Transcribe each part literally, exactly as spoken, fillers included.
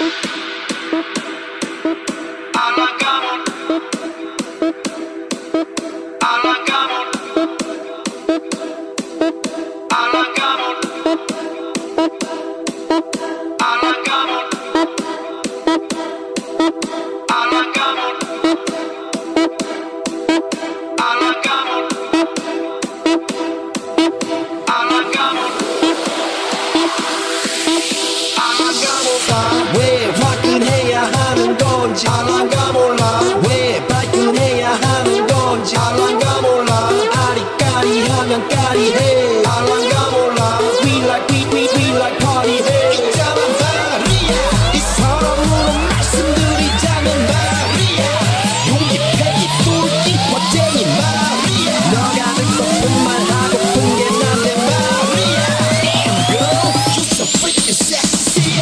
왜 화끈해야 하는 건지 알랑가 몰라. 왜 발끈해야 하는 건지 알랑가 몰라. 아리까리하면 까리해 알랑가 몰라. We like we we we like party해. 있잖아 말이야 이 서러움으로 말씀드리자면 말이야 용기 패기 뚫기 멋쟁이 말이야 너가 듣고픈 말 하고픈 게 난데 말이야 Damn girl you so freaking sexy.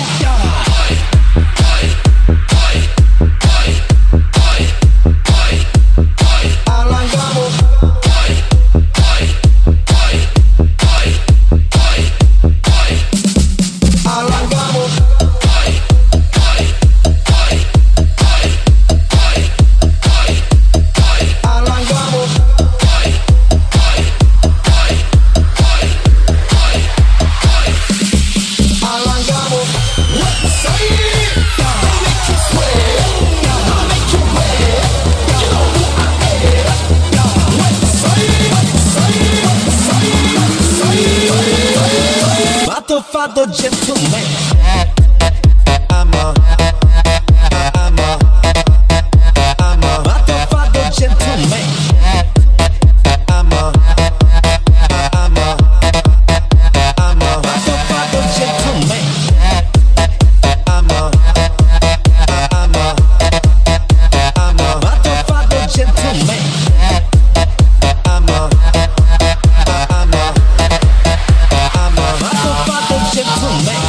Father gentleman I'm a I'm a I'm a Father gentleman I'm a I'm a I'm a Father gentleman I'm a I'm a I'm a Father gentleman I'm a I'm a I'm a gentleman.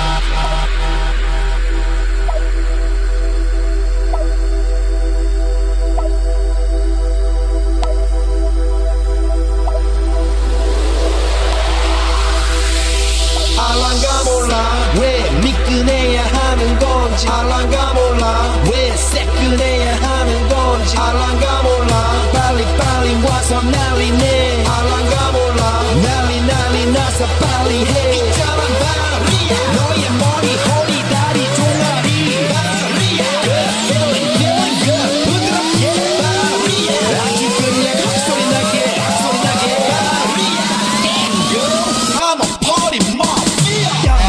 알랑가 몰라 왜 미끈해야 하는 건지 알랑가 몰라 왜 새끈해야 하는 건지 알랑가 몰라 빨리 빨리 와서 난리네 알랑가 몰라 난리 난리 나서 빨리 해 있잖아 말이야 너의 머리 허리 다리 종아리 말이야 Good feeling feeling good 부드럽게 말이야 아주 그냥 헛소리 나게 헛소리 나게 말이야 Damn girl I'm a party mafia.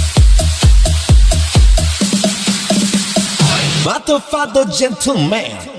Father, father, gentleman.